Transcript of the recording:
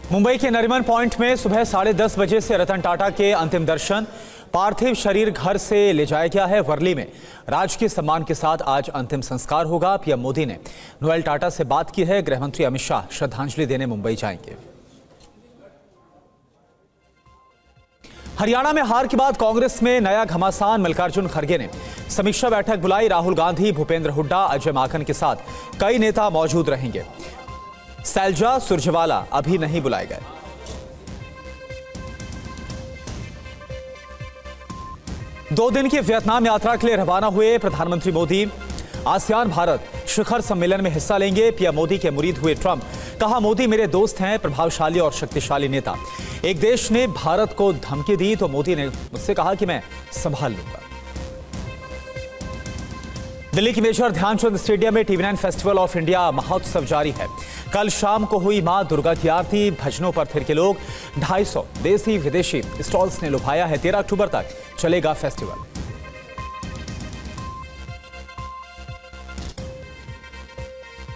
मुंबई के नरीमन पॉइंट में सुबह 10:30 बजे से रतन टाटा के अंतिम दर्शन। पार्थिव शरीर घर से ले जाया गया है वर्ली में। राजकीय सम्मान के साथ आज अंतिम संस्कार होगा। पीएम मोदी ने नोएल टाटा से बात की है। गृहमंत्री अमित शाह श्रद्धांजलि देने मुंबई जाएंगे। हरियाणा में हार के बाद कांग्रेस में नया घमासान। मल्लिकार्जुन खड़गे ने समीक्षा बैठक बुलाई। राहुल गांधी, भूपेंद्र हुड्डा, अजय माकन के साथ कई नेता मौजूद रहेंगे। सैलजा सुरजेवाला अभी नहीं बुलाए गए। दो दिन की वियतनाम यात्रा के लिए रवाना हुए प्रधानमंत्री मोदी। आसियान भारत शिखर सम्मेलन में हिस्सा लेंगे। पीएम मोदी के मुरीद हुए ट्रंप। कहा, मोदी मेरे दोस्त हैं, प्रभावशाली और शक्तिशाली नेता। एक देश ने भारत को धमकी दी तो मोदी ने मुझसे कहा कि मैं संभाल लूंगा। दिल्ली की मेजर ध्यानचंद स्टेडियम में टीवी9 फेस्टिवल ऑफ इंडिया महोत्सव जारी है। कल शाम को हुई मां दुर्गा की आरती। भजनों पर थिरके लोग। 250 देसी विदेशी स्टॉल्स ने लुभाया है। 13 अक्टूबर तक चलेगा फेस्टिवल।